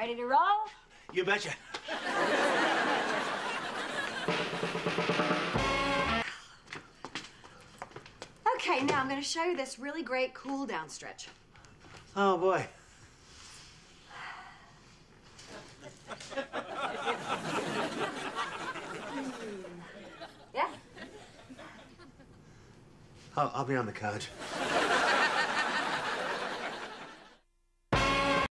Ready to roll? You betcha. Okay, now I'm going to show you this really great cool down stretch. Oh, boy. Yeah? I'll be on the couch.